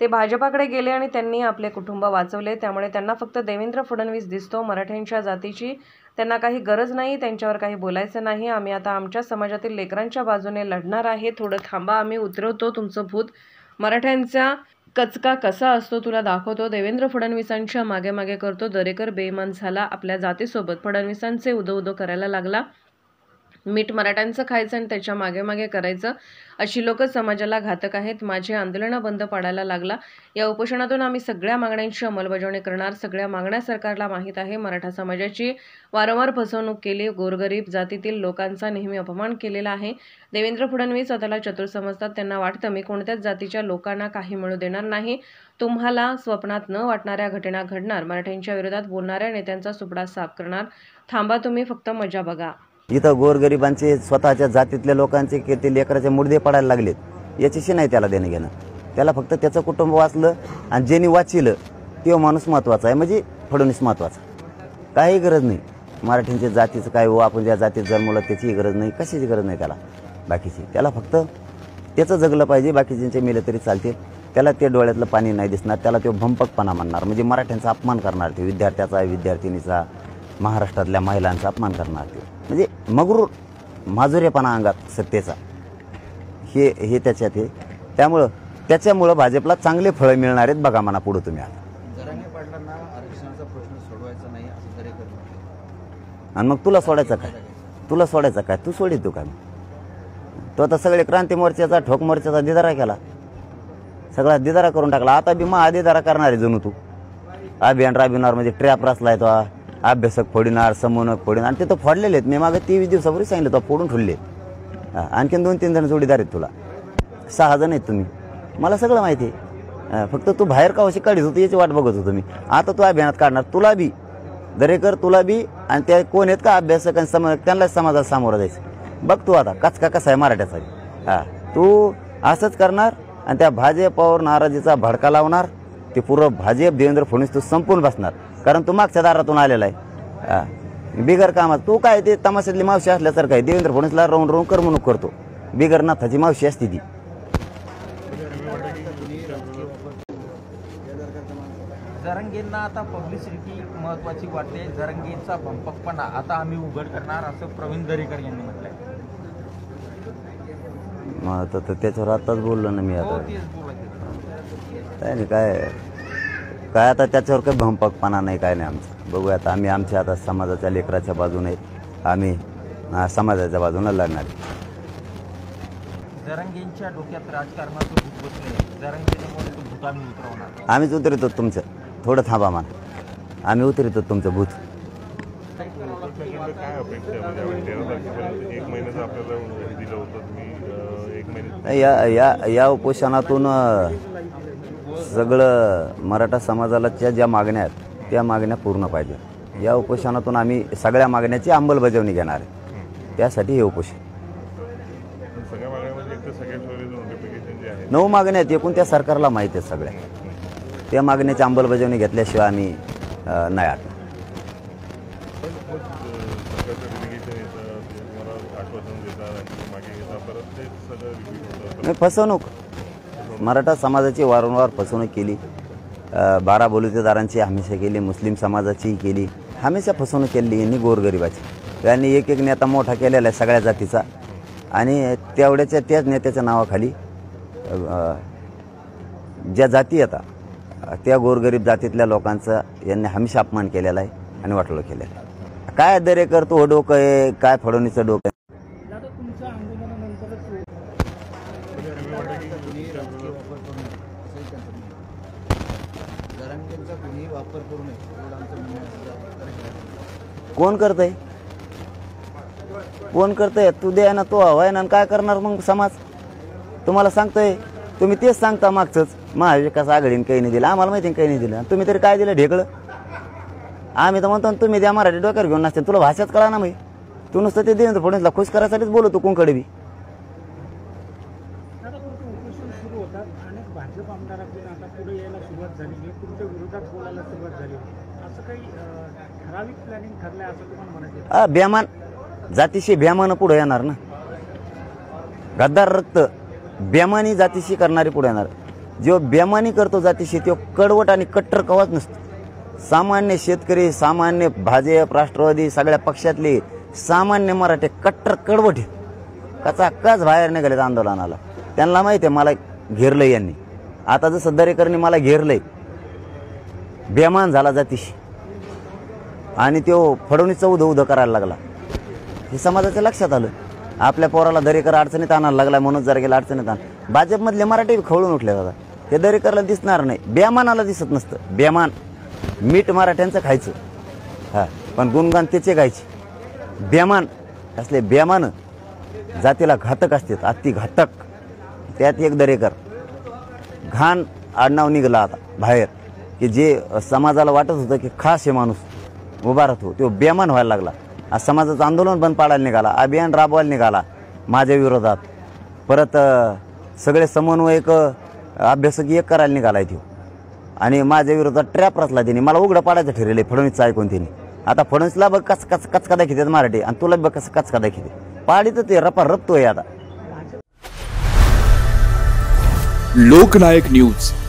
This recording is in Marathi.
ते भाजपाकडे गेले आणि त्यांनी आपले कुटुंब वाचवले। त्यामुळे त्यांना फक्त देवेंद्र फडणवीस दिसतो। मराठ्यांच्या जातीची त्यांना काही गरज नाही, त्यांच्यावर काही बोलायचं नाही। आम्ही आता आमच्या समाजातील लेकरांच्या बाजूने लढणार आहे। थोडं थांबा, आम्ही उतरवतो तुमचं भूत। मराठ्यांचा कचका कसा असतो तुला दाखवतो। देवेंद्र फडणवीसांच्या मागे मागे करतो। दरेकर बेईमान झाला, आपल्या जातीसोबत फडणवीसांचे उदो उदो करायला लागला। मीठ मराठ्यांचं खायचं आणि त्याच्या मागे मागे करायचं, अशी लोक समाजाला घातक आहेत। माझे आंदोलनं बंद पाडायला लागला। या उपोषणातून आम्ही सगळ्या मागण्यांची अंमलबजावणी करणार। सगळ्या मागण्या सरकारला माहीत आहे। मराठा समाजाची वारंवार फसवणूक केली, गोरगरीब जातीतील लोकांचा नेहमी अपमान केलेला आहे। देवेंद्र फडणवीस स्वतःला चतुर समजतात। त्यांना वाटतं मी कोणत्याच जातीच्या लोकांना काही मिळू देणार नाही। तुम्हाला स्वप्नात न वाटणाऱ्या घटना घडणार। मराठ्यांच्या विरोधात बोलणाऱ्या नेत्यांचा सुपडा साफ करणार। थांबा, तुम्ही फक्त मजा बघा। इथं गोरगरिबांचे स्वतःच्या जातीतल्या लोकांचे किती लेकराचे मुडदे पडायला लागलेत, याच्याशी नाही त्याला देणं घेणं। त्याला फक्त त्याचं कुटुंब वाचलं आणि ज्यांनी वाचिलं तो माणूस महत्त्वाचा आहे, म्हणजे फडणवीस महत्त्वाचा। काही गरज नाही मराठ्यांच्या जातीचं काय हो, आपण ज्या जातीत जन्मलं त्याचीही गरज नाही, कशाची गरज नाही त्याला बाकीची। त्याला फक्त त्याचं जगलं पाहिजे, बाकीच्यांचे मेले तरी चालते। त्याला ते डोळ्यातलं पाणी नाही दिसणार, त्याला तो भंपकपणा म्हणणार, म्हणजे मराठ्यांचा अपमान करणार, ते विद्यार्थ्याचा विद्यार्थिनीचा महाराष्ट्रातल्या महिलांचा अपमान करणार, ते म्हणजे मगरूर माजुरेपणा अंगात सत्तेचा हे त्याच्यात आहे। त्याच्यामुळं भाजपला चांगले फळ मिळणार आहेत बघा म्हणा पुढे तुम्ही। आता जरांगे पाटलांना आरक्षणाचा प्रश्न सोडवायचा नाही असं दरेकर म्हटलं, आणि मग तुला सोडायचं काय? तुला सोडायचं काय? तू सोडित तू काय? तो आता सगळे क्रांती मोर्चाचा ठोक मोर्चाचा दिदारा केला, सगळा दिदारा करून टाकला। आता बी महा दिदारा करणार आहे जणू तू। अभियान राबविणार म्हणजे ट्रॅप रचलाय तो, अभ्यासक फोडणार, समूहक फोडणार, आणि ते तर फोडलेले आहेत। मी मागे 23 दिवसापूर्वी सांगितलं तो फोडून ठेवले। आणखीन 2-3 जण जोडीदार आहेत तुला, 6 जण आहेत तुम्ही, मला सगळं माहिती आहे। फक्त तू बाहेर का अशी काढीत होती याची वाट बघत होतो मी। आता तू अभियानात काढणार, तुला बी दरेकर, तुला बी, आणि त्या कोण आहेत का अभ्यासक आणि समूहक, त्यांनाच समाजात सामोरं जायचं। बघ तू आता कचका कसा आहे मराठ्याचा। तू असंच करणार आणि त्या भाजपावर नाराजीचा भडका लावणार। ते पुरं भाजप देवेंद्र फडणवीस तू संपून बसणार, कारण तू मागच्या दारातून आलेला आहे बिगर कामात। तू काय ते तमाशातली मावशी असल्यासारखं आहे, देवेंद्र फडणवीसला राहून राहून करमणूक करतो। बिगर नाथाची मावशी असते ती। जरांगेंना आता पब्लिसिटी महत्वाची वाटते। जरांगेंचा भंपकपणा आता आम्ही उघड करणार असं प्रवीण दरेकर यांनी म्हटलंय। मग तर त्याच्यावर आताच बोललो ना मी। आता तेच बोलायचं काय नाही, काय आता त्याच्यावर काही भंपकपणा नाही, काय नाही आमचं। बघूया आता आम्ही आमच्या आता समाजाच्या लेकराच्या बाजूने, आम्ही समाजाच्या बाजूने लढणार। जरांगेंच्या डोक्यात राजकारणाचं भूत बसले, जरांगेंमुळे तो भूत आम्ही उतरवणार। आम्हीच उतरतो तुमचं, थोडं थांबा म्हणा, आम्ही उतरतो तुमचं भूत। काय अपेक्षा आहे म्हणजे 13 तारखेपर्यंत 1 महिन्याचं आपल्याला दिलं होतं तुम्ही, 1 महिने या उपोषणातून सगळं मराठा समाजाला ज्या मागण्या आहेत त्या मागण्या पूर्ण पाहिजे। या उपोषणातून आम्ही सगळ्या मागण्याची अंमलबजावणी घेणार आहे, त्यासाठी हे उपोषण। सगळ्या मागण्यामध्ये एक तर सगळ्यात पहिलं नोटिफिकेशन जे आहे 9 मागण्या आहेत एकूण, त्या सरकारला माहिती आहेत सगळ्या। त्या मागण्याची अंमलबजावणी घेतल्याशिवाय आम्ही नाही आठ। सरकारचं डेलिगेशन येतं, तुम्हाला आश्वासन देतात आणि मागे घेतात, परत ते सगळं रिपीट होतं। नाही, फसवणूक मराठा समाजाची वारंवार फसवणूक केली, 12 बलुतेदारांची हमेशा केली, मुस्लिम समाजाचीही केली, हमेशा फसवणूक केली यांनी गोरगरिबाची। यांनी एक नेता मोठा केलेला आहे सगळ्या जातीचा, आणि त्याच नेत्याच्या नावाखाली ज्या जाती येतात त्या गोरगरीब जातीतल्या लोकांचा यांनी हमेशा अपमान केलेला आहे आणि वाटोळं केलेलं आहे। काय दरेकर तो डोकं आहे, काय फडणवीसचं डोकं आहे? कोण करतंय? कोण करतंय? तू द्या ना, तो हवाय ना, काय करणार मग समाज? तुम्हाला सांगतोय, तुम्ही तेच सांगता मागचंच महाविकास आघाडीने काही नाही दिलं, आम्हाला माहिती काही नाही दिलं, तुम्ही तरी काय दिलं ढेकळं? आम्ही तर म्हणतो तुम्ही द्या, मराठी डोक्यावर घेऊन नसते, तुला भाषाच कळा ना माहिती, तू नुसतं ते देवेंद्र फडणवीसला खुश करायसाठीच बोलतो कोणकडे बी। बेमान जातीशी बेमान पुढे येणार ना, गद्दार रक्त बेमानी जातीशी करणारी पुढे येणार। जो बेमानी करतो जातीशी तो कडवट आणि कट्टर कवाच नसतो. सामान्य शेतकरी, सामान्य भाजप, राष्ट्रवादी सगळ्या पक्षातले सामान्य मराठे कट्टर कडवट आहेत. कचाकच बाहेर निघालेत आंदोलनाला. त्यांना माहिती आहे मला घेरलंय यांनी. आता जसं दरेकरने मला घेरलंय, बेमान झाला जातीशी आणि तो फडणवीसचा उधं करायला लागला. हे समाजाच्या लक्षात आलं. आपल्या पोराला दरेकर अडचणीत आणायला लागला, मनोज जरांगेला अडचणीत आण. भाजपमधले मराठी खवळून उठले दादा. हे दरेकरला दिसणार नाही, बेमानाला दिसत नसतं. बेमान मीठ मराठ्यांचं खायचं, हां, पण गुणगान त्याचे गायचे. बेमान असले बेमान जातीला घातक असतात, अति घातक. त्यात एक दरेकर घाण आडनाव निघाला आता बाहेर, की जे समाजाला वाटत होतं की खास हे माणूस उभा राहतो, तो बेमान व्हायला लागला. आज समाजाचं आंदोलन पण पाडायला निघाला, अभियान राबवायला निघाला माझ्या विरोधात. परत सगळे समन्वयक अभ्यासक एक करायला निघाला आहे तो. आणि माझ्या विरोधात ट्रॅप रचला त्यांनी. मला उघडं पाडायचं ठरले फडणवीसचं ऐकून त्यांनी. आता फडणवीसला बघ कचका दाखवतात मराठी, आणि तुला बघ कसं कचका दाखवते. पाडीचं ते रपा रपतोय आता. लोकनायक न्यूज